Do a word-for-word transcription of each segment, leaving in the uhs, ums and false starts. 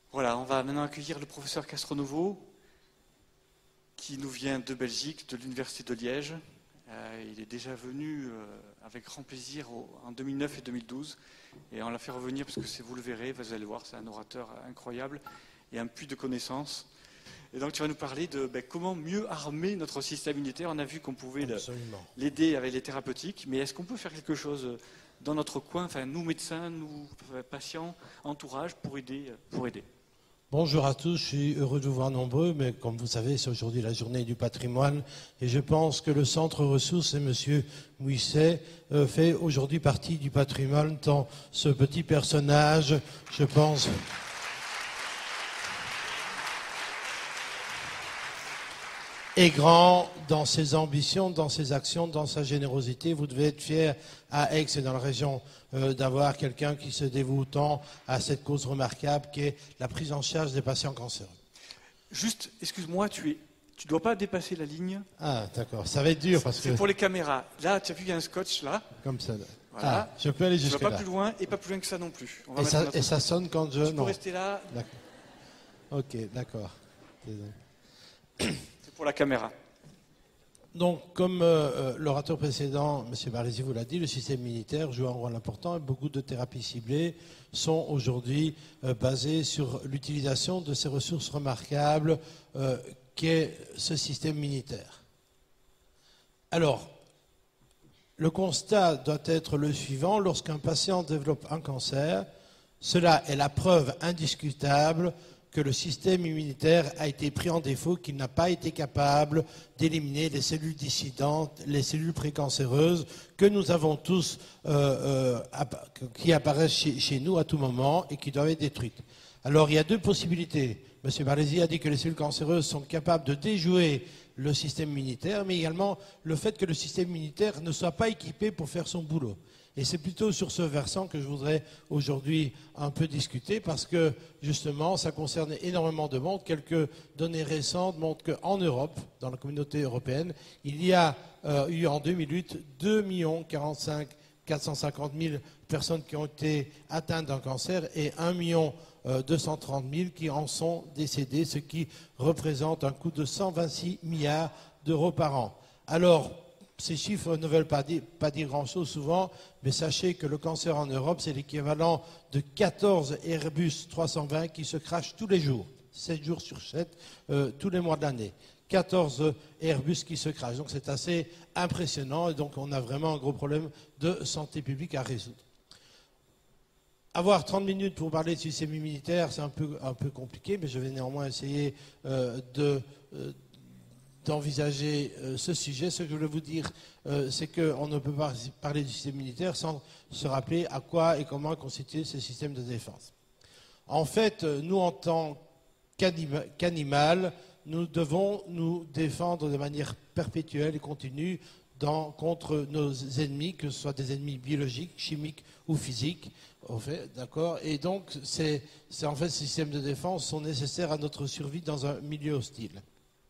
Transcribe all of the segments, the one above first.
Voilà, on va maintenant accueillir le professeur Castronovo, qui nous vient de Belgique, de l'Université de Liège. Euh, il est déjà venu euh, avec grand plaisir au, en deux mille neuf et deux mille douze, et on l'a fait revenir parce que c'est, vous le verrez, vous allez voir, c'est un orateur incroyable et un puits de connaissances. Et donc tu vas nous parler de ben, comment mieux armer notre système immunitaire. On a vu qu'on pouvait le, l'aider avec les thérapeutiques, mais est-ce qu'on peut faire quelque chose dans notre coin, enfin nous médecins, nous patients, entourage, pour aider, pour aider. Bonjour à tous, je suis heureux de vous voir nombreux, mais comme vous savez, c'est aujourd'hui la journée du patrimoine, et je pense que le Centre Ressources et M. Mouisset euh, fait aujourd'hui partie du patrimoine, tant ce petit personnage, je pense... est grand dans ses ambitions, dans ses actions, dans sa générosité. Vous devez être fiers à Aix et dans la région euh, d'avoir quelqu'un qui se dévoue tant à cette cause remarquable qui est la prise en charge des patients cancéreux. Juste, excuse-moi, tu es, tu dois pas dépasser la ligne. Ah, d'accord, ça va être dur parce c'est que... pour les caméras. Là, tu as vu, il y a un scotch là. Comme ça. Voilà. Ah, je peux aller jusque là. Tu vas pas plus loin et pas plus loin que ça non plus. On va et, ça, notre... et ça sonne quand je... Tu non. peux rester là. D'accord. Ok, d'accord. Désolé. Pour la caméra. Donc, comme euh, l'orateur précédent, M. Barézy vous l'a dit, le système immunitaire joue un rôle important et beaucoup de thérapies ciblées sont aujourd'hui euh, basées sur l'utilisation de ces ressources remarquables euh, qu'est ce système immunitaire. Alors, le constat doit être le suivant: lorsqu'un patient développe un cancer, cela est la preuve indiscutable que le système immunitaire a été pris en défaut, qu'il n'a pas été capable d'éliminer les cellules dissidentes, les cellules précancéreuses que nous avons tous, euh, euh, qui apparaissent chez, chez nous à tout moment et qui doivent être détruites. Alors il y a deux possibilités. M. Barézy a dit que les cellules cancéreuses sont capables de déjouer le système immunitaire, mais également le fait que le système immunitaire ne soit pas équipé pour faire son boulot. Et c'est plutôt sur ce versant que je voudrais aujourd'hui un peu discuter, parce que justement ça concerne énormément de monde. Quelques données récentes montrent qu'en Europe, dans la communauté européenne, il y a euh, eu en deux mille huit deux millions quarante-cinq mille quatre cent cinquante mille personnes qui ont été atteintes d'un cancer et un million deux cent trente mille qui en sont décédées, ce qui représente un coût de cent vingt-six milliards d'euros par an. Alors, ces chiffres ne veulent pas dire, pas dire grand-chose souvent, mais sachez que le cancer en Europe, c'est l'équivalent de quatorze Airbus trois cent vingt qui se crachent tous les jours, sept jours sur sept, euh, tous les mois de l'année. quatorze Airbus qui se crachent. Donc c'est assez impressionnant et donc on a vraiment un gros problème de santé publique à résoudre. Avoir trente minutes pour parler de système immunitaire, c'est un peu, un peu compliqué, mais je vais néanmoins essayer euh, de... Euh, d'envisager euh, ce sujet. Ce que je voulais vous dire, euh, c'est qu'on ne peut pas parler du système immunitaire sans se rappeler à quoi et comment constituer ce système de défense. En fait, nous, en tant qu'anima, qu'animal, nous devons nous défendre de manière perpétuelle et continue dans, contre nos ennemis, que ce soit des ennemis biologiques, chimiques ou physiques. En fait, d'accord. Et donc, c'est, c'est en fait, ces systèmes de défense sont nécessaires à notre survie dans un milieu hostile.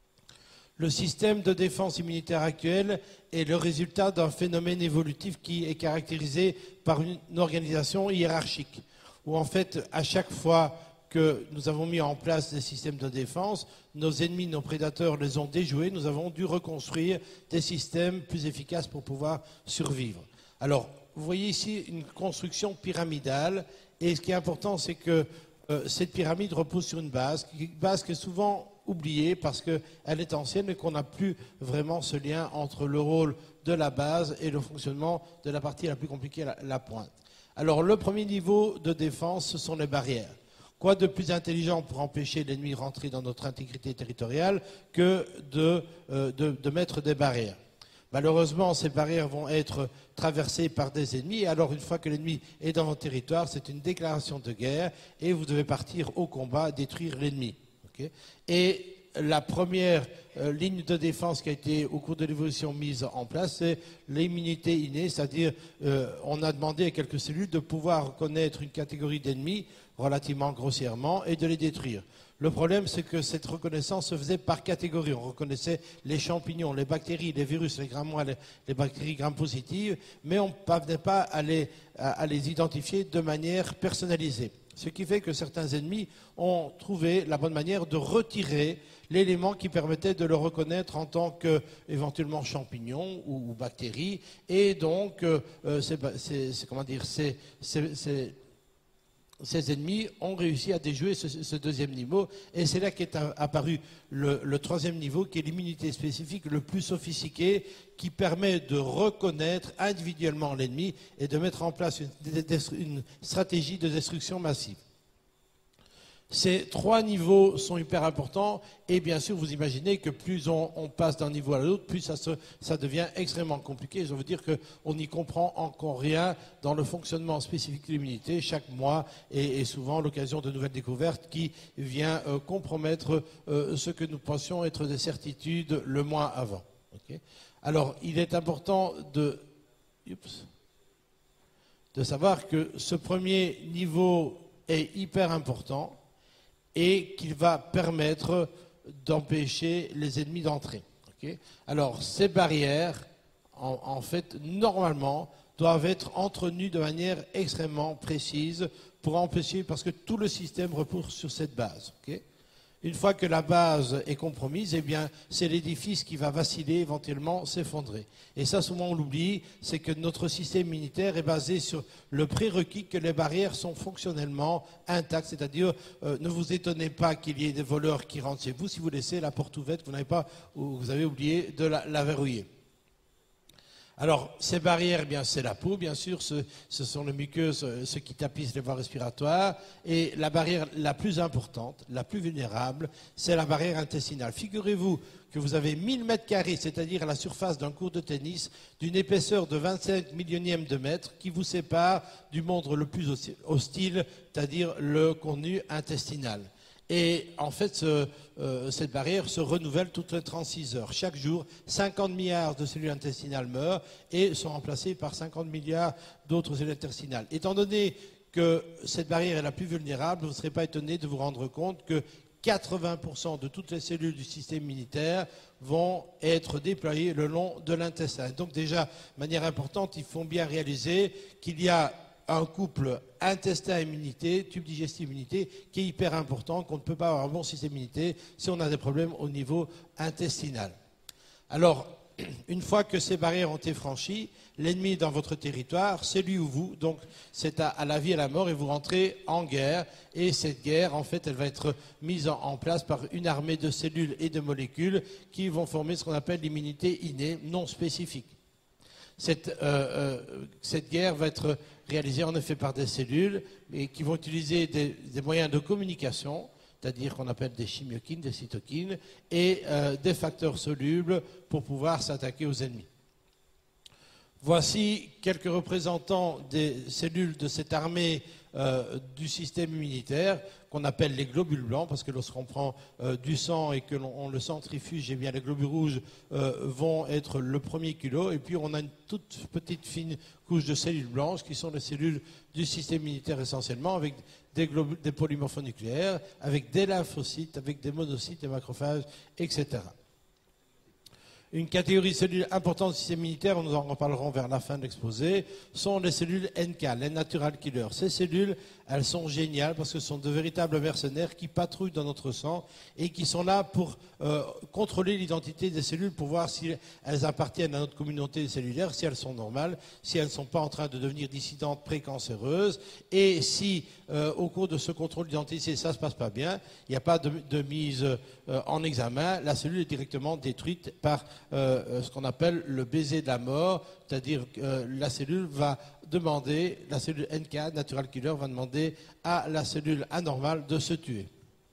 Le système de défense immunitaire actuel est le résultat d'un phénomène évolutif qui est caractérisé par une organisation hiérarchique, où en fait, à chaque fois que nous avons mis en place des systèmes de défense, nos ennemis, nos prédateurs les ont déjoués, nous avons dû reconstruire des systèmes plus efficaces pour pouvoir survivre. Alors, vous voyez ici une construction pyramidale, et ce qui est important, c'est que euh, cette pyramide repose sur une base, une base qui est souvent oubliée parce qu'elle est ancienne et qu'on n'a plus vraiment ce lien entre le rôle de la base et le fonctionnement de la partie la plus compliquée, la, la pointe. Alors, le premier niveau de défense, ce sont les barrières. Quoi de plus intelligent pour empêcher l'ennemi de rentrer dans notre intégrité territoriale que de, euh, de, de mettre des barrières? Malheureusement, ces barrières vont être traversées par des ennemis. Alors, une fois que l'ennemi est dans votre territoire, c'est une déclaration de guerre et vous devez partir au combat, détruire l'ennemi. Okay? Et la première euh, ligne de défense qui a été au cours de l'évolution mise en place, c'est l'immunité innée, c'est-à-dire euh, on a demandé à quelques cellules de pouvoir reconnaître une catégorie d'ennemis relativement grossièrement et de les détruire. Le problème, c'est que cette reconnaissance se faisait par catégorie. On reconnaissait les champignons, les bactéries, les virus, les gram-moins, les, les bactéries gram-positives, mais on ne parvenait pas à les, à, à les identifier de manière personnalisée. Ce qui fait que certains ennemis ont trouvé la bonne manière de retirer l'élément qui permettait de le reconnaître en tant que éventuellement champignon ou, ou bactérie. Et donc, euh, c'est, c'est, c'est, comment dire, c'est, c'est, c'est, ces ennemis ont réussi à déjouer ce, ce deuxième niveau. Et c'est là qu'est apparu le, le troisième niveau, qui est l'immunité spécifique le plus sophistiqué, qui permet de reconnaître individuellement l'ennemi et de mettre en place une, une stratégie de destruction massive. Ces trois niveaux sont hyper importants et bien sûr vous imaginez que plus on, on passe d'un niveau à l'autre, plus ça, se, ça devient extrêmement compliqué. Je veux dire qu'on n'y comprend encore rien dans le fonctionnement spécifique de l'immunité. Chaque mois est, est souvent l'occasion de nouvelles découvertes qui vient euh, compromettre euh, ce que nous pensions être des certitudes le mois avant. Okay. Alors il est important de, oups, de savoir que ce premier niveau est hyper important et qu'il va permettre d'empêcher les ennemis d'entrer. Okay. Alors, ces barrières, en, en fait, normalement, doivent être entretenues de manière extrêmement précise pour empêcher, parce que tout le système repose sur cette base. Okay. Une fois que la base est compromise, eh bien, c'est l'édifice qui va vaciller, éventuellement s'effondrer. Et ça, souvent, on l'oublie, c'est que notre système immunitaire est basé sur le prérequis que les barrières sont fonctionnellement intactes. C'est-à-dire, euh, ne vous étonnez pas qu'il y ait des voleurs qui rentrent chez vous si vous laissez la porte ouverte, vous n'avez pas, ou vous avez oublié de la, la verrouiller. Alors, ces barrières, eh bien, c'est la peau, bien sûr, ce, ce sont les muqueuses, ce qui tapissent les voies respiratoires. Et la barrière la plus importante, la plus vulnérable, c'est la barrière intestinale. Figurez-vous que vous avez mille mètres carrés, c'est-à-dire la surface d'un court de tennis, d'une épaisseur de vingt-cinq millionièmes de mètre, qui vous sépare du monde le plus hostile, c'est-à-dire le contenu intestinal. Et en fait, ce, euh, cette barrière se renouvelle toutes les trente-six heures. Chaque jour, cinquante milliards de cellules intestinales meurent et sont remplacées par cinquante milliards d'autres cellules intestinales. Étant donné que cette barrière est la plus vulnérable, vous ne serez pas étonné de vous rendre compte que quatre-vingts pour cent de toutes les cellules du système immunitaire vont être déployées le long de l'intestin. Donc déjà, de manière importante, il faut bien réaliser qu'il y a un couple intestin-immunité, tube digestif-immunité, qui est hyper important, qu'on ne peut pas avoir un bon système immunité si on a des problèmes au niveau intestinal. Alors, une fois que ces barrières ont été franchies, l'ennemi est dans votre territoire, c'est lui ou vous, donc c'est à, à la vie et à la mort, et vous rentrez en guerre, et cette guerre, en fait, elle va être mise en, en place par une armée de cellules et de molécules qui vont former ce qu'on appelle l'immunité innée non spécifique. Cette, euh, euh, cette guerre va être réalisée en effet par des cellules mais qui vont utiliser des, des moyens de communication, c'est-à-dire qu'on appelle des chimiokines, des cytokines, et euh, des facteurs solubles pour pouvoir s'attaquer aux ennemis. Voici quelques représentants des cellules de cette armée euh, du système immunitaire qu'on appelle les globules blancs, parce que lorsqu'on prend euh, du sang et que l'on le centrifuge, eh bien les globules rouges euh, vont être le premier kilo, et puis on a une toute petite fine couche de cellules blanches qui sont les cellules du système immunitaire essentiellement, avec des, globules, des polymorphonucléaires, avec des lymphocytes, avec des monocytes, des macrophages, et cetera. Une catégorie de cellules importante du système immunitaire, nous en reparlerons vers la fin de l'exposé, sont les cellules N K, les natural killers. Ces cellules, elles sont géniales parce que ce sont de véritables mercenaires qui patrouillent dans notre sang et qui sont là pour euh, contrôler l'identité des cellules, pour voir si elles appartiennent à notre communauté cellulaire, si elles sont normales, si elles ne sont pas en train de devenir dissidentes précancéreuses, et si euh, au cours de ce contrôle d'identité ça ne se passe pas bien, il n'y a pas de, de mise euh, en examen, la cellule est directement détruite par Euh, ce qu'on appelle le baiser de la mort, c'est-à-dire que euh, la cellule va demander, la cellule N K, natural killer, va demander à la cellule anormale de se tuer.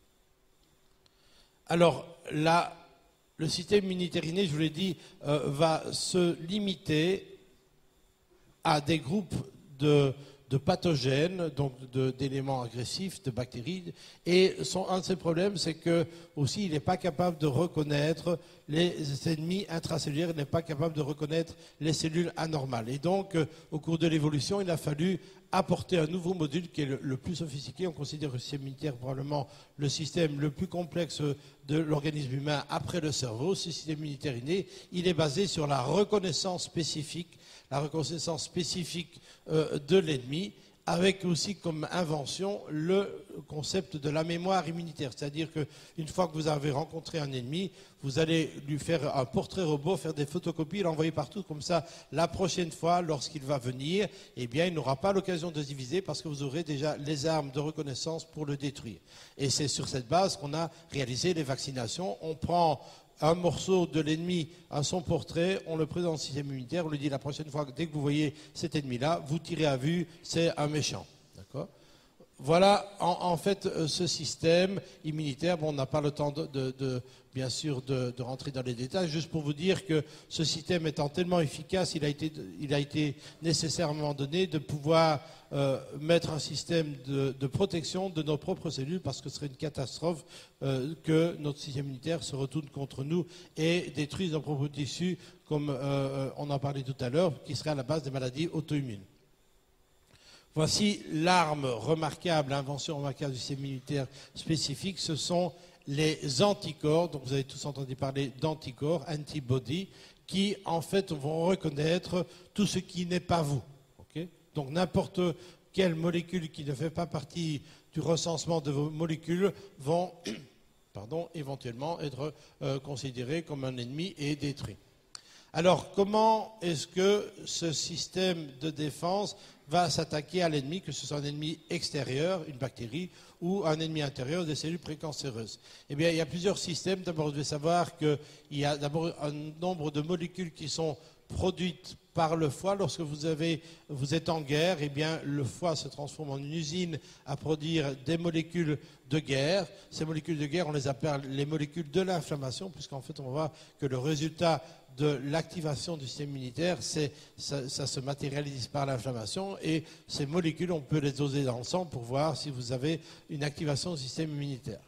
Alors là, le système immunitaire inné, je vous l'ai dit, euh, va se limiter à des groupes de de pathogènes, donc d'éléments agressifs, de bactéries. Et son, un de ses problèmes, c'est que aussi, il n'est pas capable de reconnaître les ennemis intracellulaires, il n'est pas capable de reconnaître les cellules anormales. Et donc, euh, au cours de l'évolution, il a fallu apporter un nouveau module qui est le, le plus sophistiqué. On considère le système immunitaire probablement le système le plus complexe de l'organisme humain après le cerveau. Ce système immunitaire inné, il est basé sur la reconnaissance spécifique, la reconnaissance spécifique euh, de l'ennemi, avec aussi comme invention le concept de la mémoire immunitaire. C'est-à-dire qu'une fois que vous avez rencontré un ennemi, vous allez lui faire un portrait robot, faire des photocopies, l'envoyer partout. Comme ça, la prochaine fois, lorsqu'il va venir, eh bien, il n'aura pas l'occasion de se diviser parce que vous aurez déjà les armes de reconnaissance pour le détruire. Et c'est sur cette base qu'on a réalisé les vaccinations. On prend un morceau de l'ennemi à son portrait, on le présente au système immunitaire, on lui dit la prochaine fois, dès que vous voyez cet ennemi-là, vous tirez à vue, c'est un méchant. D'accord ? Voilà, en, en fait, ce système immunitaire, bon, on n'a pas le temps, de, de, de, bien sûr, de, de rentrer dans les détails, juste pour vous dire que ce système étant tellement efficace, il a été, il a été nécessaire à un moment donné de pouvoir euh, mettre un système de, de protection de nos propres cellules, parce que ce serait une catastrophe euh, que notre système immunitaire se retourne contre nous et détruise nos propres tissus, comme euh, on en parlait tout à l'heure, qui serait à la base des maladies auto-immunes. Voici l'arme remarquable, l'invention remarquable du système immunitaire spécifique, ce sont les anticorps, donc vous avez tous entendu parler d'anticorps, antibodies, qui en fait vont reconnaître tout ce qui n'est pas vous. Okay ? Donc n'importe quelle molécule qui ne fait pas partie du recensement de vos molécules vont pardon, éventuellement être euh, considérées comme un ennemi et détruit. Alors, comment est-ce que ce système de défense va s'attaquer à l'ennemi, que ce soit un ennemi extérieur, une bactérie, ou un ennemi intérieur, des cellules précancéreuses? Eh bien, il y a plusieurs systèmes. D'abord, vous devez savoir qu'il y a d'abord un nombre de molécules qui sont produites par le foie. Lorsque vous, avez, vous êtes en guerre, eh bien, le foie se transforme en une usine à produire des molécules de guerre. Ces molécules de guerre, on les appelle les molécules de l'inflammation, puisqu'en fait, on va voir que le résultat de l'activation du système immunitaire, c'est, ça, ça se matérialise par l'inflammation, et ces molécules, on peut les doser dans le sang pour voir si vous avez une activation du système immunitaire.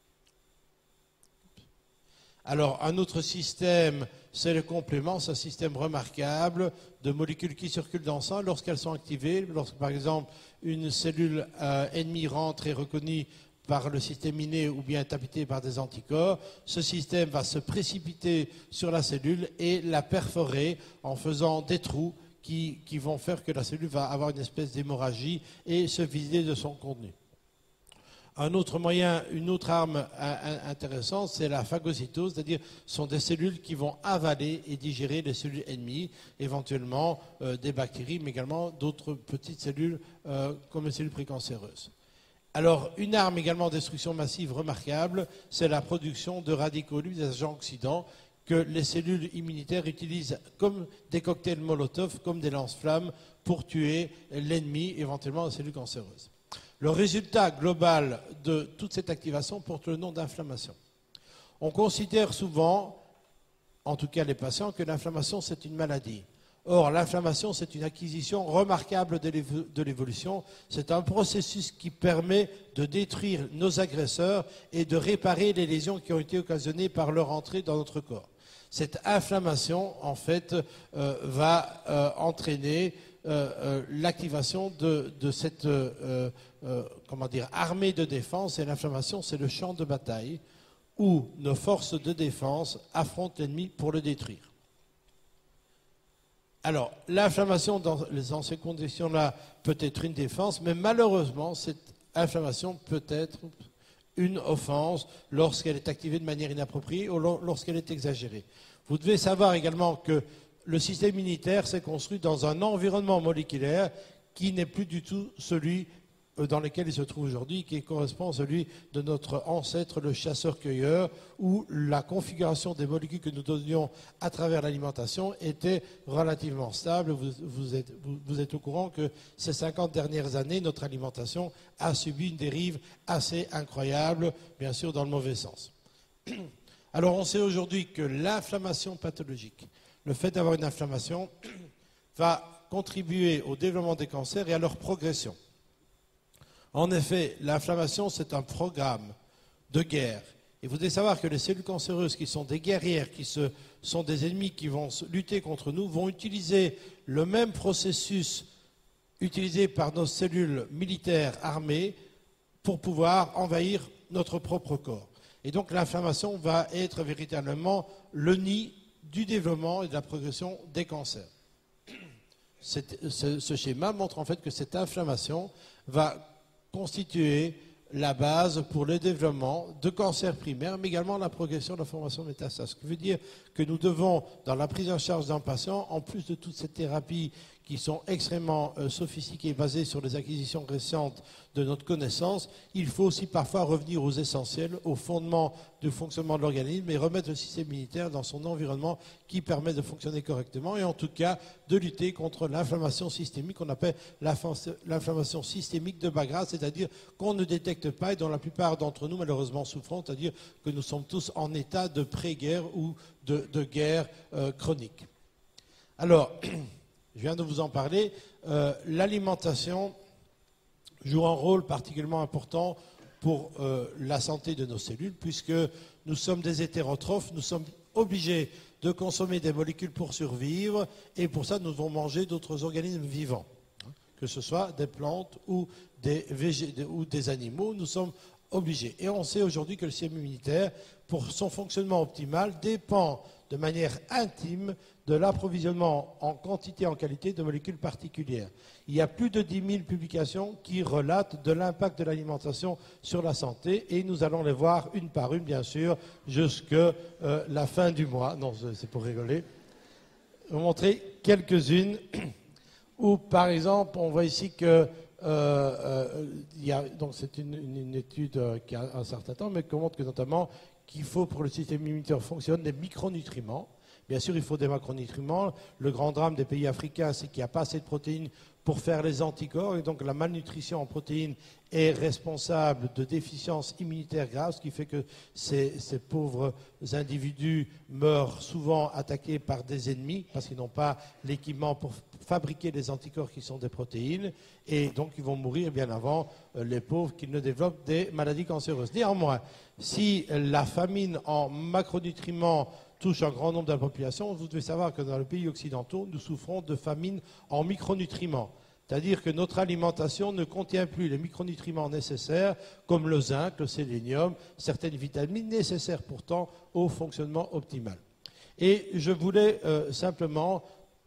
Alors, un autre système, c'est le complément, c'est un système remarquable de molécules qui circulent dans le sang lorsqu'elles sont activées. Lorsque, par exemple, une cellule euh, ennemie rentre et reconnue par le système inné ou bien est habité par des anticorps, ce système va se précipiter sur la cellule et la perforer en faisant des trous qui, qui vont faire que la cellule va avoir une espèce d'hémorragie et se vider de son contenu. Un autre moyen, une autre arme intéressante, c'est la phagocytose, c'est-à-dire ce sont des cellules qui vont avaler et digérer les cellules ennemies, éventuellement euh, des bactéries, mais également d'autres petites cellules euh, comme les cellules précancéreuses. Alors, une arme également de destruction massive remarquable, c'est la production de radicaux libres, des agents oxydants, que les cellules immunitaires utilisent comme des cocktails Molotov, comme des lance-flammes, pour tuer l'ennemi, éventuellement les cellules cancéreuses. Le résultat global de toute cette activation porte le nom d'inflammation. On considère souvent, en tout cas les patients, que l'inflammation c'est une maladie. Or, l'inflammation c'est une acquisition remarquable de l'évolution. C'est un processus qui permet de détruire nos agresseurs et de réparer les lésions qui ont été occasionnées par leur entrée dans notre corps. Cette inflammation, en fait, euh, va euh, entraîner Euh, euh, l'activation de, de cette euh, euh, comment dire, armée de défense. Et l'inflammation, c'est le champ de bataille où nos forces de défense affrontent l'ennemi pour le détruire. Alors, l'inflammation dans, dans ces conditions-là peut être une défense, mais malheureusement, cette inflammation peut être une offense lorsqu'elle est activée de manière inappropriée ou lorsqu'elle est exagérée. Vous devez savoir également que le système immunitaire s'est construit dans un environnement moléculaire qui n'est plus du tout celui dans lequel il se trouve aujourd'hui, qui correspond à celui de notre ancêtre, le chasseur-cueilleur, où la configuration des molécules que nous donnions à travers l'alimentation était relativement stable. Vous, vous, êtes, vous, vous êtes au courant que ces cinquante dernières années, notre alimentation a subi une dérive assez incroyable, bien sûr dans le mauvais sens. Alors on sait aujourd'hui que l'inflammation pathologique, le fait d'avoir une inflammation va contribuer au développement des cancers et à leur progression. En effet, l'inflammation, c'est un programme de guerre. Et vous devez savoir que les cellules cancéreuses, qui sont des guerrières, qui se, sont des ennemis qui vont lutter contre nous, vont utiliser le même processus utilisé par nos cellules militaires armées pour pouvoir envahir notre propre corps. Et donc l'inflammation va être véritablement le nid du développement et de la progression des cancers. cette, ce, ce schéma montre en fait que cette inflammation va constituer la base pour le développement de cancers primaires, mais également la progression de la formation de métastases. Ce qui veut dire que nous devons, dans la prise en charge d'un patient, en plus de toutes ces thérapies qui sont extrêmement euh, sophistiquées, basées sur les acquisitions récentes de notre connaissance, il faut aussi parfois revenir aux essentiels, aux fondements du fonctionnement de l'organisme et remettre le système immunitaire dans son environnement qui permet de fonctionner correctement et en tout cas de lutter contre l'inflammation systémique qu'on appelle l'inflammation systémique de bas grade, c'est-à-dire qu'on ne détecte pas et dont la plupart d'entre nous malheureusement souffrons, c'est-à-dire que nous sommes tous en état de pré-guerre ou de, de guerre euh, chronique. Alors, je viens de vous en parler, euh, l'alimentation joue un rôle particulièrement important pour euh, la santé de nos cellules, puisque nous sommes des hétérotrophes, nous sommes obligés de consommer des molécules pour survivre, et pour ça nous devons manger d'autres organismes vivants, hein, que ce soit des plantes ou des, végé ou des animaux, nous sommes obligés. Et on sait aujourd'hui que le système immunitaire, pour son fonctionnement optimal, dépend de manière intime de l'approvisionnement en quantité et en qualité de molécules particulières. Il y a plus de dix mille publications qui relatent de l'impact de l'alimentation sur la santé et nous allons les voir une par une, bien sûr, jusqu'à euh, la fin du mois. Non, c'est pour rigoler. Je vais vous montrer quelques-unes où, par exemple, on voit ici que Euh, euh, il y a, donc c'est une, une, une étude euh, qui a un certain temps, mais qui montre que notamment qu'il faut pour le système immunitaire fonctionne des micronutriments. Bien sûr, il faut des macronutriments. Le grand drame des pays africains, c'est qu'il n'y a pas assez de protéines pour faire les anticorps, et donc la malnutrition en protéines est responsable de déficiences immunitaires graves, ce qui fait que ces, ces pauvres individus meurent souvent attaqués par des ennemis, parce qu'ils n'ont pas l'équipement pour fabriquer les anticorps qui sont des protéines, et donc ils vont mourir bien avant euh, les pauvres qui ne développent des maladies cancéreuses. Néanmoins, si la famine en macronutriments touche un grand nombre de la population, vous devez savoir que dans les pays occidentaux, nous souffrons de famine en micronutriments. C'est-à-dire que notre alimentation ne contient plus les micronutriments nécessaires, comme le zinc, le sélénium, certaines vitamines nécessaires pourtant au fonctionnement optimal. Et je voulais euh, simplement,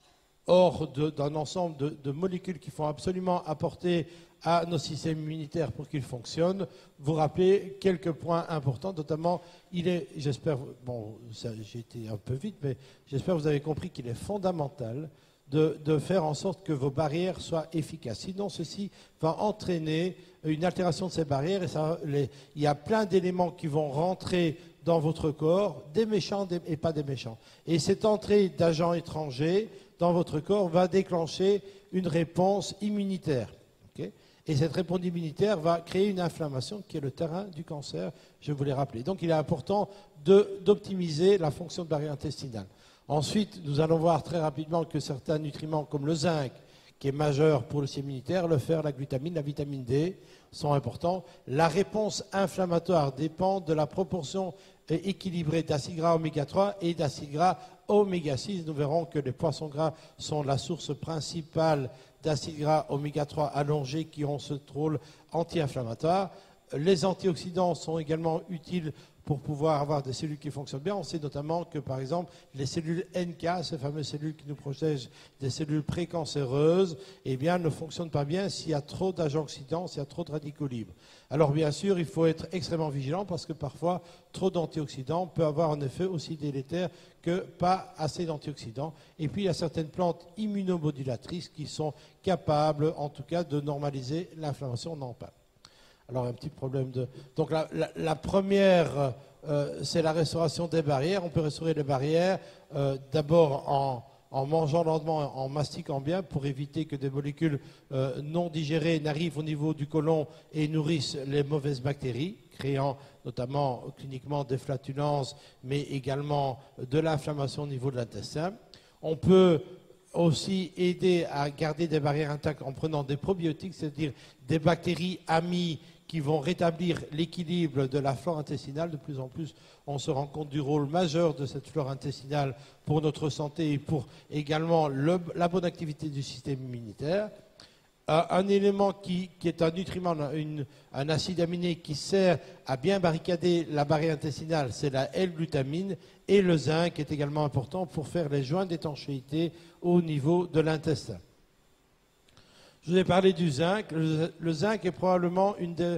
hors d'un ensemble de, de molécules qui font absolument apporter à nos systèmes immunitaires pour qu'ils fonctionnent, vous rappeler quelques points importants, notamment, il est, j'espère, bon, j'ai été un peu vite, mais j'espère que vous avez compris qu'il est fondamental de, de faire en sorte que vos barrières soient efficaces. Sinon, ceci va entraîner une altération de ces barrières et ça, les, il y a plein d'éléments qui vont rentrer dans votre corps, des méchants des, et pas des méchants. Et cette entrée d'agents étrangers dans votre corps va déclencher une réponse immunitaire. Okay ? Et cette réponse immunitaire va créer une inflammation qui est le terrain du cancer, je vous l'ai rappelé. Donc il est important d'optimiser la fonction de barrière intestinale. Ensuite, nous allons voir très rapidement que certains nutriments comme le zinc, qui est majeur pour le système immunitaire, le fer, la glutamine, la vitamine D sont importants. La réponse inflammatoire dépend de la proportion équilibrée d'acides gras oméga trois et d'acides gras oméga six. Nous verrons que les poissons gras sont la source principale d'acides gras oméga trois allongés qui ont ce rôle anti-inflammatoire. Les antioxydants sont également utiles pour pouvoir avoir des cellules qui fonctionnent bien. On sait notamment que, par exemple, les cellules N K, ces fameuses cellules qui nous protègent des cellules précancéreuses, eh bien, ne fonctionnent pas bien s'il y a trop d'agents oxydants, s'il y a trop de radicaux libres. Alors, bien sûr, il faut être extrêmement vigilant parce que parfois, trop d'antioxydants peut avoir un effet aussi délétère que pas assez d'antioxydants. Et puis, il y a certaines plantes immunomodulatrices qui sont capables, en tout cas, de normaliser l'inflammation. On en parle. Alors, un petit problème de... Donc, la, la, la première, euh, c'est la restauration des barrières. On peut restaurer les barrières euh, d'abord en, en mangeant lentement, en mastiquant bien, pour éviter que des molécules euh, non digérées n'arrivent au niveau du côlon et nourrissent les mauvaises bactéries, créant notamment cliniquement des flatulences, mais également de l'inflammation au niveau de l'intestin. On peut aussi aider à garder des barrières intactes en prenant des probiotiques, c'est-à-dire des bactéries amies qui vont rétablir l'équilibre de la flore intestinale. De plus en plus, on se rend compte du rôle majeur de cette flore intestinale pour notre santé et pour également le, la bonne activité du système immunitaire. Un, un élément qui, qui est un nutriment, une, un acide aminé qui sert à bien barricader la barrière intestinale, c'est la L-glutamine, et le zinc est également important pour faire les joints d'étanchéité au niveau de l'intestin. Je vous ai parlé du zinc. Le, le zinc est probablement une des,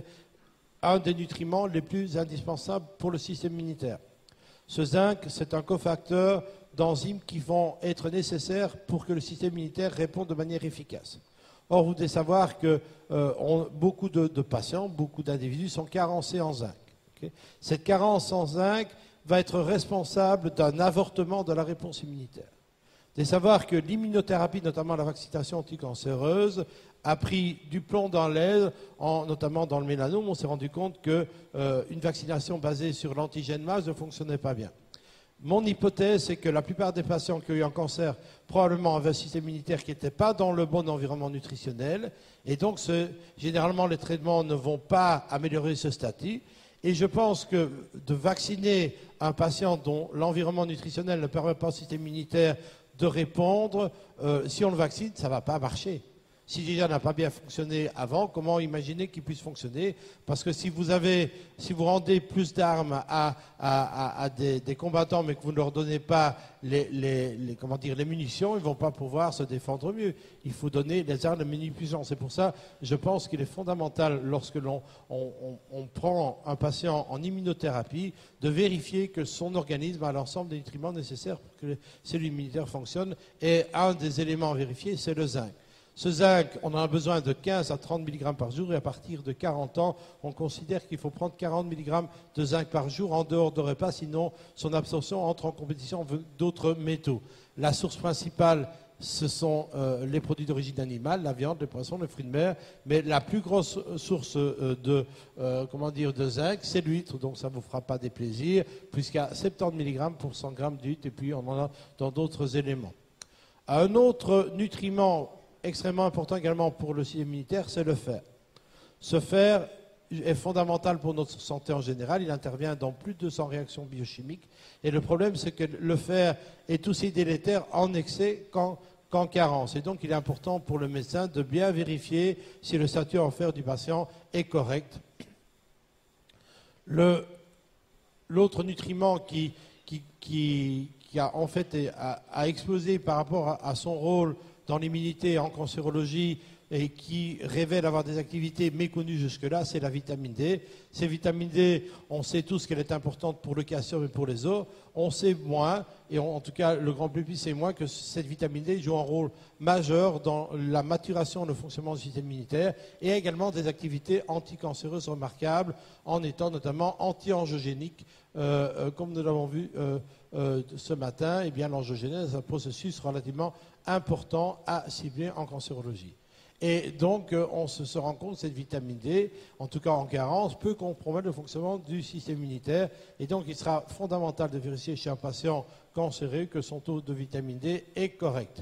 un des nutriments les plus indispensables pour le système immunitaire. Ce zinc, c'est un cofacteur d'enzymes qui vont être nécessaires pour que le système immunitaire réponde de manière efficace. Or, vous devez savoir que euh, on, beaucoup de, de patients, beaucoup d'individus sont carencés en zinc. Okay? Cette carence en zinc va être responsable d'un avortement de la réponse immunitaire. Vous devez savoir que l'immunothérapie, notamment la vaccination anticancéreuse, a pris du plomb dans l'aile, notamment dans le mélanome. On s'est rendu compte qu'une euh, vaccination basée sur l'antigène MAGE ne fonctionnait pas bien. Mon hypothèse, c'est que la plupart des patients qui ont eu un cancer, probablement avaient un système immunitaire qui n'était pas dans le bon environnement nutritionnel. Et donc, ce, généralement, les traitements ne vont pas améliorer ce statut. Et je pense que de vacciner un patient dont l'environnement nutritionnel ne permet pas au système immunitaire de répondre, euh, si on le vaccine, ça ne va pas marcher. Si déjà n'a pas bien fonctionné avant, comment imaginer qu'il puisse fonctionner? Parce que si vous avez, si vous rendez plus d'armes à, à, à, à des, des combattants, mais que vous ne leur donnez pas les, les, les, comment dire, les munitions, ils ne vont pas pouvoir se défendre mieux. Il faut donner les armes de mini-puissance. C'est pour ça, je pense qu'il est fondamental, lorsque l'on on, on, on prend un patient en immunothérapie, de vérifier que son organisme a l'ensemble des nutriments nécessaires pour que les cellules immunitaires fonctionnent. Et un des éléments à vérifier, c'est le zinc. Ce zinc, on en a besoin de quinze à trente milligrammes par jour et à partir de quarante ans, on considère qu'il faut prendre quarante milligrammes de zinc par jour en dehors de repas, sinon son absorption entre en compétition avec d'autres métaux. La source principale, ce sont euh, les produits d'origine animale, la viande, les poissons, les fruits de mer, mais la plus grosse source euh, de, euh, comment dire, de zinc, c'est l'huître, donc ça ne vous fera pas déplaisir, puisqu'il y a soixante-dix milligrammes pour cent grammes d'huître, et puis on en a dans d'autres éléments. Un autre nutriment extrêmement important également pour le système immunitaire, c'est le fer. Ce fer est fondamental pour notre santé en général. Il intervient dans plus de deux cents réactions biochimiques. Et le problème, c'est que le fer est aussi délétère en excès qu'en, qu'en carence. Et donc, il est important pour le médecin de bien vérifier si le statut en fer du patient est correct. Le, l'autre nutriment qui, qui, qui, qui a en fait a, a explosé par rapport à, à son rôle dans l'immunité en cancérologie et qui révèle avoir des activités méconnues jusque-là, c'est la vitamine D. Cette vitamine D, on sait tous qu'elle est importante pour le calcium et pour les os. On sait moins, et on, en tout cas le grand public sait moins, que cette vitamine D joue un rôle majeur dans la maturation et le fonctionnement du système immunitaire et également des activités anticancéreuses remarquables en étant notamment anti-angiogénique, euh, euh, comme nous l'avons vu euh, euh, ce matin. Eh bien, l'angiogénèse est un processus relativement important à cibler en cancérologie. Et donc, euh, on se, se rend compte que cette vitamine D, en tout cas en carence, peut compromettre le fonctionnement du système immunitaire. Et donc, il sera fondamental de vérifier chez un patient cancéreux que son taux de vitamine D est correct.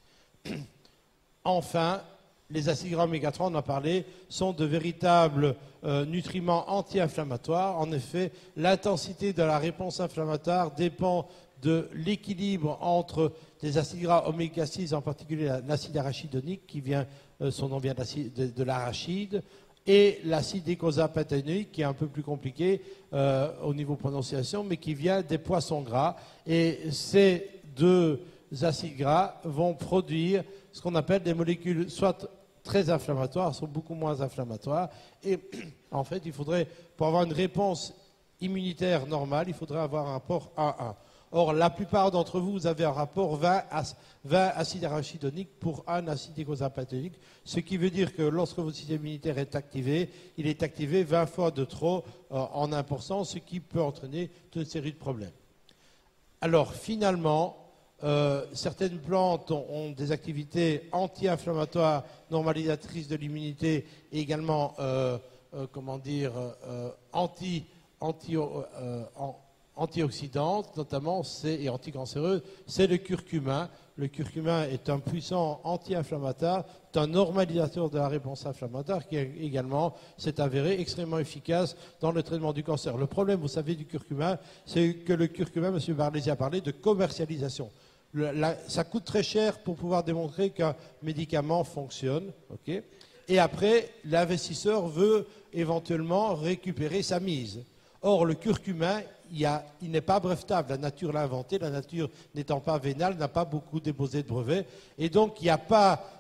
Enfin, les acides gras oméga trois, on en a parlé, sont de véritables euh, nutriments anti-inflammatoires. En effet, l'intensité de la réponse inflammatoire dépend de l'équilibre entre des acides gras oméga six, en particulier l'acide arachidonique, qui vient, euh, son nom vient de, de l'arachide, et l'acide icosapentaénoïque, qui est un peu plus compliqué euh, au niveau prononciation, mais qui vient des poissons gras. Et ces deux acides gras vont produire ce qu'on appelle des molécules soit très inflammatoires, soit beaucoup moins inflammatoires. Et en fait, il faudrait, pour avoir une réponse immunitaire normale, il faudrait avoir un rapport un à un. Or, la plupart d'entre vous, vous avez un rapport vingt acides arachidoniques pour un acide icosapentaénoïque, ce qui veut dire que lorsque votre système immunitaire est activé, il est activé vingt fois de trop euh, en un pour cent, ce qui peut entraîner toute une série de problèmes. Alors, finalement, euh, certaines plantes ont, ont des activités anti-inflammatoires, normalisatrices de l'immunité et également, euh, euh, comment dire, euh, anti, anti, euh, en, antioxydante, notamment, et anticancéreuse, c'est le curcuma. Le curcuma est un puissant anti-inflammatoire, c'est un normalisateur de la réponse inflammatoire qui également s'est avéré extrêmement efficace dans le traitement du cancer. Le problème, vous savez, du curcuma, c'est que le curcuma, M. Barlési a parlé de commercialisation. Le, la, ça coûte très cher pour pouvoir démontrer qu'un médicament fonctionne. Okay, et après, l'investisseur veut éventuellement récupérer sa mise. Or, le curcuma, il, il n'est pas brevetable. La nature l'a inventé. La nature n'étant pas vénale, n'a pas beaucoup déposé de brevets. Et donc, il n'y a pas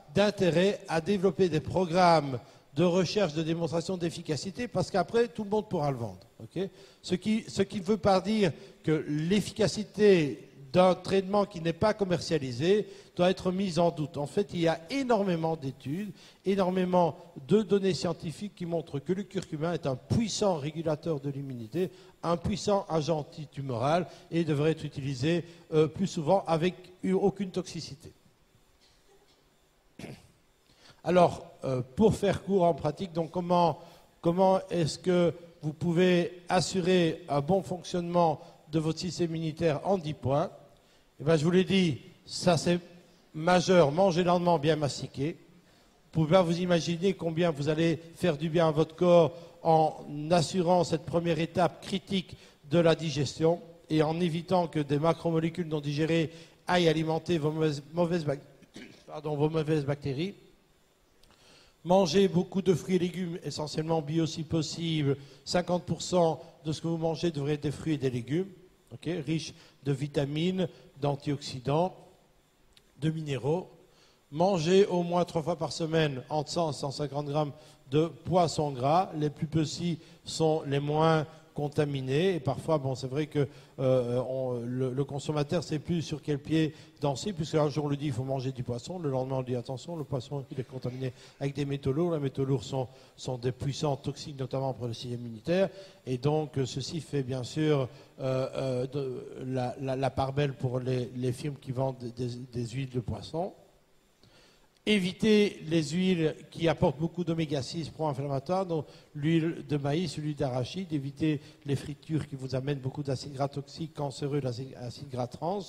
d'intérêt à développer des programmes de recherche, de démonstration d'efficacité, parce qu'après, tout le monde pourra le vendre. Okay, ce qui ce qui ne veut pas dire que l'efficacité d'un traitement qui n'est pas commercialisé doit être mise en doute. En fait, il y a énormément d'études, énormément de données scientifiques qui montrent que le curcuma est un puissant régulateur de l'immunité, un puissant agent antitumoral et devrait être utilisé euh, plus souvent avec aucune toxicité. Alors, euh, pour faire court en pratique, donc comment, comment est-ce que vous pouvez assurer un bon fonctionnement de votre système immunitaire en dix points? Eh bien, je vous l'ai dit, ça c'est majeur, mangez lentement, bien mastiquer. Vous pouvez pas vous imaginer combien vous allez faire du bien à votre corps en assurant cette première étape critique de la digestion et en évitant que des macromolécules non digérées aillent alimenter vos mauvaises, mauvaises, pardon, vos mauvaises bactéries. Mangez beaucoup de fruits et légumes, essentiellement bio si possible. cinquante pour cent de ce que vous mangez devrait être des fruits et des légumes, okay, riches de vitamines, d'antioxydants, de minéraux. Mangez au moins trois fois par semaine entre cent et cent cinquante grammes de poissons gras. Les plus petits sont les moins contaminés. Et parfois, bon, c'est vrai que euh, on, le, le consommateur ne sait plus sur quel pied danser, puisque un jour on lui dit il faut manger du poisson, le lendemain on lui dit attention, le poisson il est contaminé avec des métaux lourds. Les métaux lourds sont, sont des puissants toxiques, notamment pour le système immunitaire. Et donc, ceci fait bien sûr euh, euh, de, la, la, la part belle pour les, les firmes qui vendent des, des huiles de poisson. Éviter les huiles qui apportent beaucoup d'oméga six pro-inflammatoires, donc l'huile de maïs, l'huile d'arachide. Éviter les fritures qui vous amènent beaucoup d'acides gras toxiques, cancéreux, d'acides gras trans.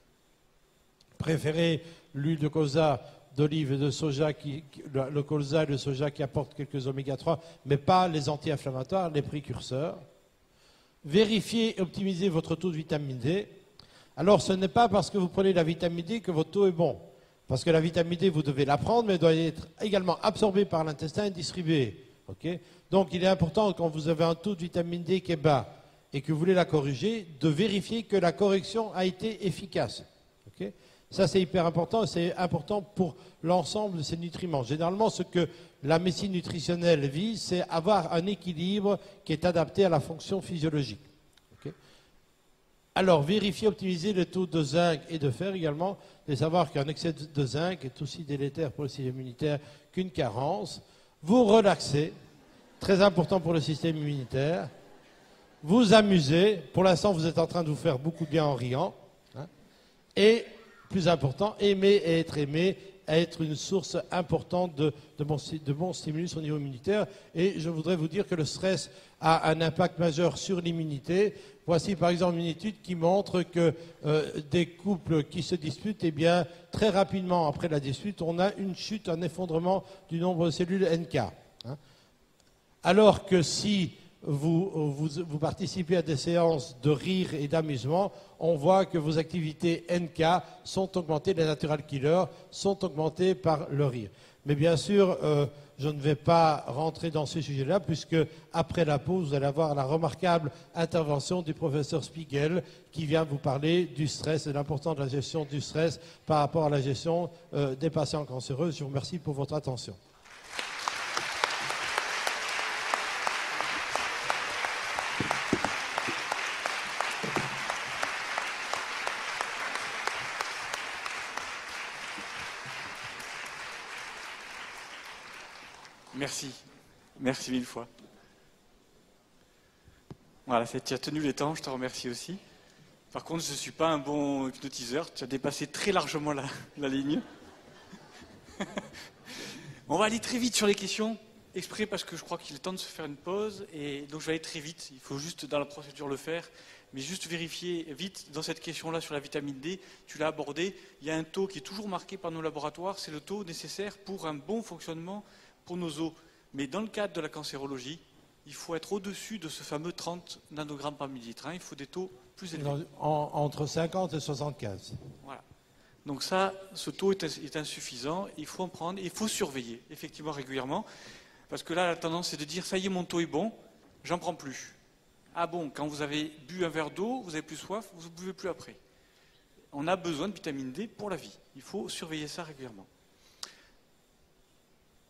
Préférez l'huile de colza, d'olive et de soja, qui, le colza et le soja qui apportent quelques oméga trois, mais pas les anti-inflammatoires, les précurseurs. Vérifiez et optimisez votre taux de vitamine D. Alors, ce n'est pas parce que vous prenez la vitamine D que votre taux est bon. Parce que la vitamine D, vous devez la prendre, mais elle doit être également absorbée par l'intestin et distribuée. Okay, donc, il est important, quand vous avez un taux de vitamine D qui est bas et que vous voulez la corriger, de vérifier que la correction a été efficace. Okay, ça, c'est hyper important et c'est important pour l'ensemble de ces nutriments. Généralement, ce que la médecine nutritionnelle vise, c'est avoir un équilibre qui est adapté à la fonction physiologique. Okay. Alors, vérifier, optimiser le taux de zinc et de fer également, de savoir qu'un excès de zinc est aussi délétère pour le système immunitaire qu'une carence. Vous relaxez, très important pour le système immunitaire. Vous amusez, pour l'instant vous êtes en train de vous faire beaucoup de bien en riant. Hein. Et, plus important, aimer et être aimé, être une source importante de, de, bon, de bons stimulus au niveau immunitaire. Et je voudrais vous dire que le stress a un impact majeur sur l'immunité. Voici par exemple une étude qui montre que euh, des couples qui se disputent, eh bien, très rapidement après la dispute, on a une chute, un effondrement du nombre de cellules N K. Hein. Alors que si vous, vous, vous participez à des séances de rire et d'amusement, on voit que vos activités N K sont augmentées, les natural killers sont augmentées par le rire. Mais bien sûr, euh, je ne vais pas rentrer dans ce sujet-là, puisque après la pause, vous allez avoir la remarquable intervention du professeur Spiegel, qui vient vous parler du stress et de l'importance de la gestion du stress par rapport à la gestion euh, des patients cancéreux. Je vous remercie pour votre attention. Merci. Merci mille fois. Voilà, tu as tenu les temps, je te remercie aussi. Par contre, je ne suis pas un bon hypnotiseur, tu as dépassé très largement la, la ligne. On va aller très vite sur les questions, exprès parce que je crois qu'il est temps de se faire une pause, et donc je vais aller très vite, il faut juste dans la procédure le faire, mais juste vérifier vite dans cette question-là sur la vitamine D, tu l'as abordé, il y a un taux qui est toujours marqué par nos laboratoires, c'est le taux nécessaire pour un bon fonctionnement pour nos os. Mais dans le cadre de la cancérologie, il faut être au-dessus de ce fameux trente nanogrammes par millilitre. Hein. Il faut des taux plus élevés. En, entre cinquante et soixante-quinze. Voilà. Donc ça, ce taux est, est insuffisant. Il faut en prendre. Il faut surveiller, effectivement, régulièrement. Parce que là, la tendance, c'est de dire, ça y est, mon taux est bon, j'en prends plus. Ah bon, quand vous avez bu un verre d'eau, vous avez plus soif, vous ne buvez plus après. On a besoin de vitamine D pour la vie. Il faut surveiller ça régulièrement.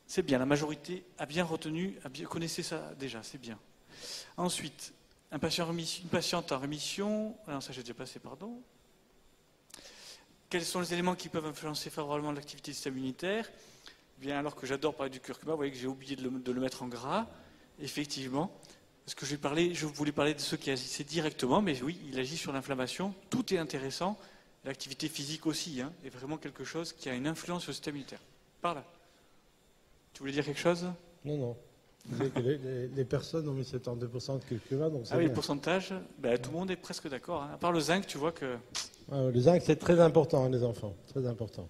C'est bien, la majorité a bien retenu, a bien, connaissait ça déjà, c'est bien. Ensuite, un patient remission, une patiente en rémission, non, ça j'ai déjà passé, pardon. Quels sont les éléments qui peuvent influencer favorablement l'activité du système immunitaire? Bien, alors que j'adore parler du curcuma, vous voyez que j'ai oublié de le, de le mettre en gras, effectivement. Parce que je, vais parler, je voulais parler de ceux qui agissaient directement, mais oui, il agit sur l'inflammation, tout est intéressant. L'activité physique aussi, hein, est vraiment quelque chose qui a une influence sur le système immunitaire. Par là. Tu voulais dire quelque chose? Non, non. Vous savez que les, les, les personnes ont mis soixante-deux pour cent de curcuma, donc c'est Ah oui, bien. le pourcentage, ben, tout le monde est presque d'accord. Hein. À part le zinc, tu vois que... Ah, le zinc, c'est très important, hein, les enfants. Très important.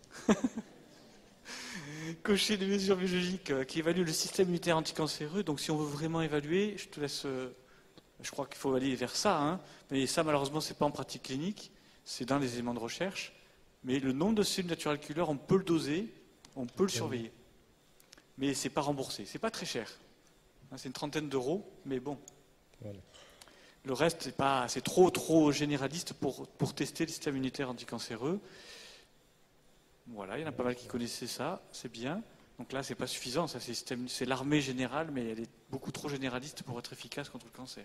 Cocher des mesures biologiques euh, qui évaluent le système immunitaire anticancéreux. Donc si on veut vraiment évaluer, je te laisse... Euh, je crois qu'il faut aller vers ça. Hein, mais ça, malheureusement, ce n'est pas en pratique clinique. C'est dans les éléments de recherche. Mais le nombre de cellules natural killer, on peut le doser, on peut le surveiller. Mais ce n'est pas remboursé. Ce n'est pas très cher. Hein, c'est une trentaine d'euros, mais bon. Voilà. Le reste, c'est pas, c'est trop, trop généraliste pour, pour tester le système immunitaire anticancéreux. Voilà, il y en a pas mal qui connaissaient ça, c'est bien. Donc là, c'est pas suffisant, ça, c'est, système, c'est l'armée générale, mais elle est beaucoup trop généraliste pour être efficace contre le cancer.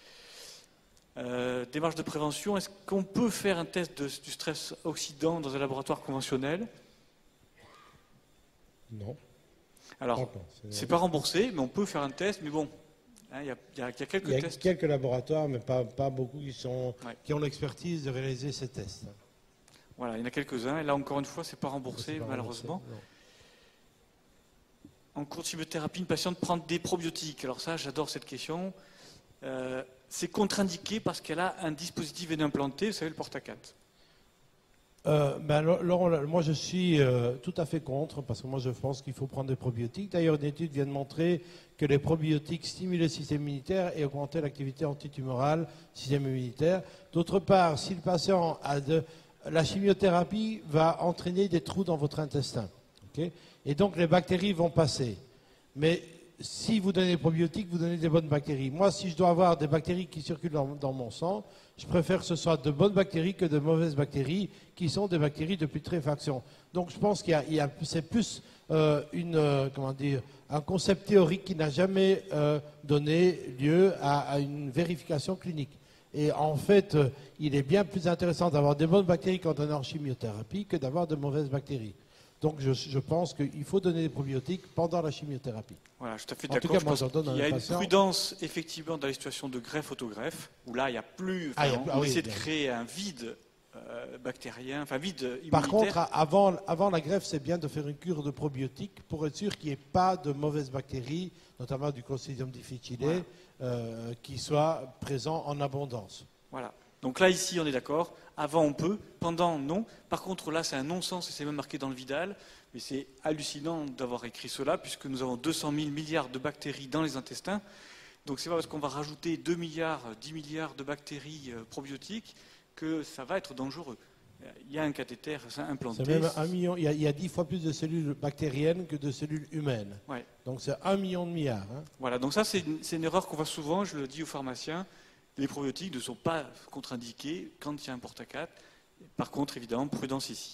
Euh, démarche de prévention, est-ce qu'on peut faire un test de, du stress oxydant dans un laboratoire conventionnel? Non. Alors, non, c'est, c'est pas remboursé, mais on peut faire un test, mais bon, il hein, y, y, y a quelques il y a tests. quelques laboratoires, mais pas, pas beaucoup qui, sont, ouais. qui ont l'expertise de réaliser ces tests. Voilà, il y en a quelques-uns, et là encore une fois, c'est pas remboursé, pas malheureusement. Remboursé, en cours de chimiothérapie, une patiente prend des probiotiques. Alors ça, j'adore cette question. Euh, c'est contre-indiqué parce qu'elle a un dispositif veineux implanté, vous savez, le portacat. Euh, ben, Laurent, moi je suis euh, tout à fait contre, parce que moi je pense qu'il faut prendre des probiotiques. D'ailleurs, une étude vient de montrer que les probiotiques stimulent le système immunitaire et augmentaient l'activité antitumorale du système immunitaire. D'autre part, si le patient a de... La chimiothérapie va entraîner des trous dans votre intestin. Okay, et donc les bactéries vont passer. Mais si vous donnez des probiotiques, vous donnez des bonnes bactéries. Moi, si je dois avoir des bactéries qui circulent dans, dans mon sang, je préfère que ce soit de bonnes bactéries que de mauvaises bactéries, qui sont des bactéries de putréfaction. Donc je pense qu'il y a, il y a c'est plus euh, une, euh, comment dire, un concept théorique qui n'a jamais euh, donné lieu à, à une vérification clinique. Et en fait, euh, il est bien plus intéressant d'avoir des bonnes bactéries quand on est en chimiothérapie que d'avoir de mauvaises bactéries. Donc je, je pense qu'il faut donner des probiotiques pendant la chimiothérapie. Voilà, je suis tout à fait en d'accord. Cas, je moi, pense qu'il y a une patients. prudence effectivement dans les situations de greffe-autogreffe, où là il n'y a plus, enfin, ah, on, ah, on oui, essaie de créer un vide euh, bactérien, enfin vide immunitaire. Par contre, avant, avant la greffe, c'est bien de faire une cure de probiotiques pour être sûr qu'il n'y ait pas de mauvaises bactéries, notamment du Clostridium difficile, voilà. euh, qui soient présents en abondance. Voilà. Donc là, ici, on est d'accord. Avant, on peut. Pendant, non. Par contre, là, c'est un non-sens et c'est même marqué dans le Vidal. Mais c'est hallucinant d'avoir écrit cela, puisque nous avons deux cent mille milliards de bactéries dans les intestins. Donc, c'est pas parce qu'on va rajouter deux milliards, dix milliards de bactéries euh, probiotiques que ça va être dangereux. Il y a un cathéter implanté. C'est même un million. Il y, a, il y a dix fois plus de cellules bactériennes que de cellules humaines. Ouais. Donc, c'est un million de milliards. Hein. Voilà. Donc, ça, c'est une, c'est une erreur qu'on voit souvent. Je le dis aux pharmaciens. Les probiotiques ne sont pas contre-indiqués quand il y a un portacat. Par contre, évidemment, prudence ici.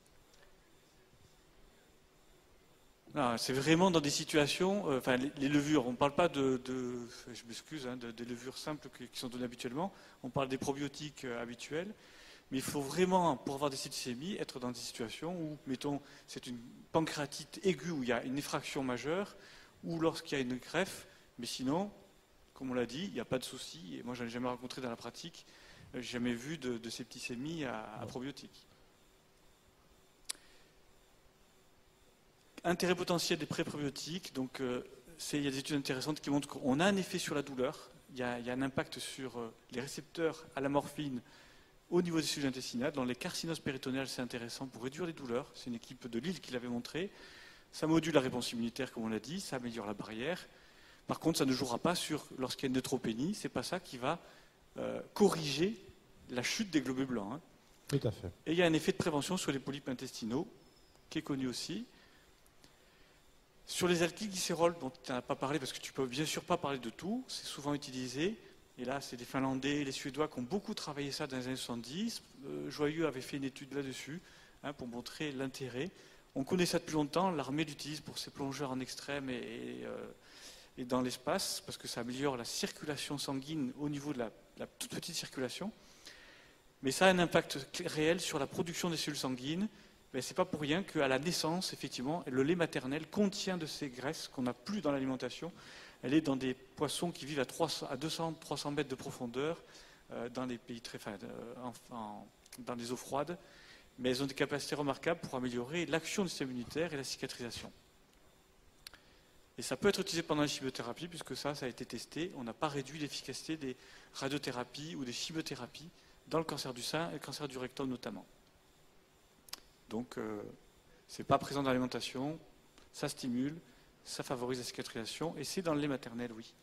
Non, c'est vraiment dans des situations, euh, enfin les, les levures, on ne parle pas de, de je m'excuse, hein, de, de levures simples qui, qui sont données habituellement, on parle des probiotiques euh, habituels, mais il faut vraiment, pour avoir des septicémies, être dans des situations où, mettons, c'est une pancréatite aiguë où il y a une effraction majeure, ou lorsqu'il y a une greffe, mais sinon, comme on l'a dit, il n'y a pas de souci, et moi je n'en ai jamais rencontré dans la pratique, je n'ai jamais vu de, de septicémie à, à probiotiques. Intérêt potentiel des pré-probiotiques, donc euh, c'est, il y a des études intéressantes qui montrent qu'on a un effet sur la douleur, il y a, il y a un impact sur euh, les récepteurs à la morphine au niveau des cellules intestinales. Dans les carcinoses péritonéales, c'est intéressant pour réduire les douleurs, c'est une équipe de Lille qui l'avait montré. Ça module la réponse immunitaire, comme on l'a dit, ça améliore la barrière. Par contre, ça ne jouera pas sur, lorsqu'il y a une neutropénie, c'est pas ça qui va euh, corriger la chute des globules blancs. Hein. Tout à fait. Et il y a un effet de prévention sur les polypes intestinaux, qui est connu aussi. Sur les alkylglycérols, dont tu n'as pas parlé, parce que tu ne peux bien sûr pas parler de tout, c'est souvent utilisé. Et là, c'est les Finlandais, les Suédois qui ont beaucoup travaillé ça dans les années soixante-dix. Euh, Joyeux avait fait une étude là-dessus, hein, pour montrer l'intérêt. On connaît ça depuis longtemps, l'armée l'utilise pour ses plongeurs en extrême et, et, euh, et dans l'espace, parce que ça améliore la circulation sanguine au niveau de la, la toute petite circulation. Mais ça a un impact réel sur la production des cellules sanguines. Ce n'est pas pour rien qu'à la naissance, effectivement, le lait maternel contient de ces graisses qu'on n'a plus dans l'alimentation. Elle est dans des poissons qui vivent à, trois cents, à deux cents à trois cents mètres de profondeur, euh, dans les pays très, enfin, en, en, dans les eaux froides. Mais elles ont des capacités remarquables pour améliorer l'action du système immunitaire et la cicatrisation. Et ça peut être utilisé pendant la chimiothérapie, puisque ça, ça a été testé. On n'a pas réduit l'efficacité des radiothérapies ou des chimiothérapies dans le cancer du sein et le cancer du rectum notamment. Donc, euh, ce n'est pas présent dans l'alimentation, ça stimule, ça favorise la cicatrisation, et c'est dans le lait maternel, oui.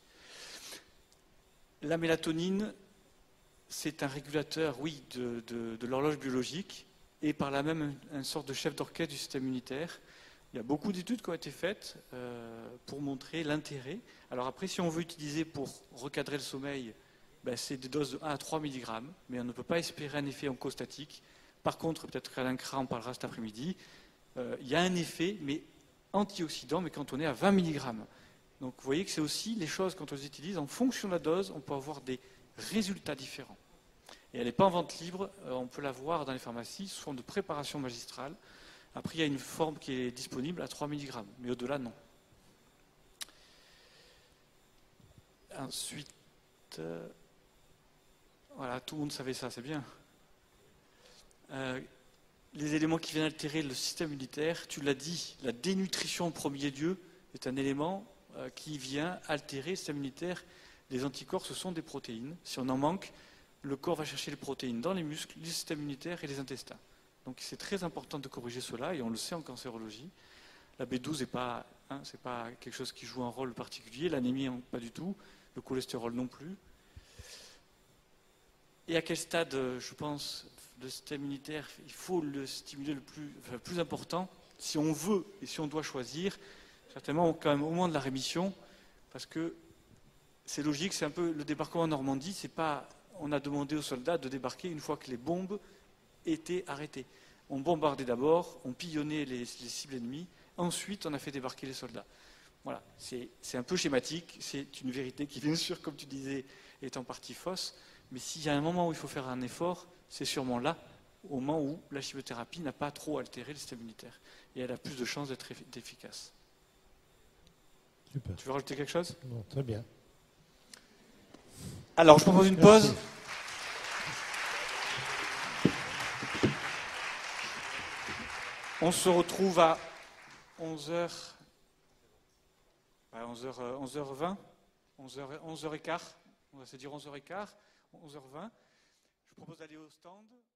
La mélatonine, c'est un régulateur, oui, de, de, de l'horloge biologique, et par là même une sorte de chef d'orchestre du système immunitaire. Il y a beaucoup d'études qui ont été faites euh, pour montrer l'intérêt. Alors après, si on veut utiliser pour recadrer le sommeil, ben c'est des doses de un à trois milligrammes, mais on ne peut pas espérer un effet oncostatique. Par contre, peut-être qu'Alain Cras en parlera cet après-midi, euh, il y a un effet, mais antioxydant, mais quand on est à vingt milligrammes. Donc vous voyez que c'est aussi les choses, quand on les utilise, en fonction de la dose, on peut avoir des résultats différents. Et elle n'est pas en vente libre, euh, on peut la voir dans les pharmacies sous forme de préparation magistrale. Après, il y a une forme qui est disponible à trois milligrammes, mais au-delà, non. Ensuite, euh, voilà, tout le monde savait ça, c'est bien. Euh, les éléments qui viennent altérer le système immunitaire, tu l'as dit, la dénutrition en premier lieu est un élément euh, qui vient altérer le système immunitaire. Les anticorps, ce sont des protéines. Si on en manque, le corps va chercher les protéines dans les muscles, le système immunitaire et les intestins. Donc c'est très important de corriger cela, et on le sait en cancérologie. La B douze n'est pas, hein, c'est pas quelque chose qui joue un rôle particulier, l'anémie pas du tout, le cholestérol non plus. Et à quel stade, je pense, le système immunitaire, il faut le stimuler le plus, enfin, le plus important, si on veut et si on doit choisir, certainement quand même au moment de la rémission, parce que c'est logique, c'est un peu le débarquement en Normandie, c'est pas, on a demandé aux soldats de débarquer une fois que les bombes étaient arrêtées. On bombardait d'abord, on pillonnait les, les cibles ennemies, ensuite on a fait débarquer les soldats. Voilà, c'est, c'est un peu schématique, c'est une vérité qui, bien sûr, comme tu disais, est en partie fausse, mais s'il y a un moment où il faut faire un effort, c'est sûrement là, au moment où la chimiothérapie n'a pas trop altéré le système immunitaire. Et elle a plus de chances d'être efficace. Super. Tu veux rajouter quelque chose ? Non, très bien. Alors, je propose une pause. On se retrouve à onze heures, onze heures, onze heures vingt, onze heures, onze heures quinze, on va se dire onze heures quinze, onze heures vingt. Je propose d'aller au stand.